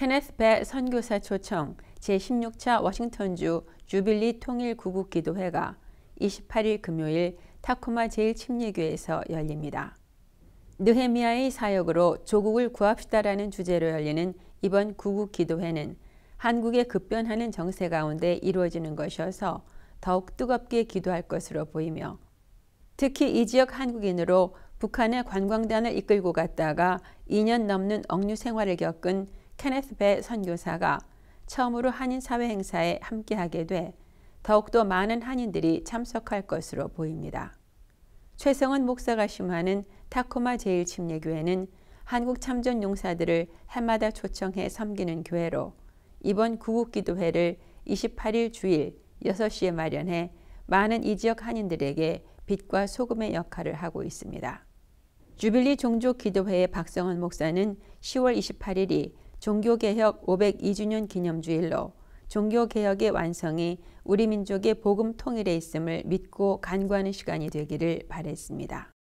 케네스 배 선교사 초청 제16차 워싱턴주 주빌리 통일 구국기도회가 28일 금요일 타코마 제1침례교회에서 열립니다. 느헤미야의 사역으로 조국을 구합시다라는 주제로 열리는 이번 구국기도회는 한국의 급변하는 정세 가운데 이루어지는 것이어서 더욱 뜨겁게 기도할 것으로 보이며, 특히 이 지역 한국인으로 북한의 관광단을 이끌고 갔다가 2년 넘는 억류 생활을 겪은 케네스 배 선교사가 처음으로 한인사회 행사에 함께하게 돼 더욱더 많은 한인들이 참석할 것으로 보입니다. 최성은 목사가 심하는 타코마 제1침례교회는 한국 참전 용사들을 해마다 초청해 섬기는 교회로 이번 구국기도회를 28일 주일 6시에 마련해 많은 이 지역 한인들에게 빛과 소금의 역할을 하고 있습니다. 주빌리 종족기도회의 박성원 목사는 10월 28일이 종교개혁 502주년 기념주일로 종교개혁의 완성이 우리 민족의 복음 통일에 있음을 믿고 간구하는 시간이 되기를 바랬습니다.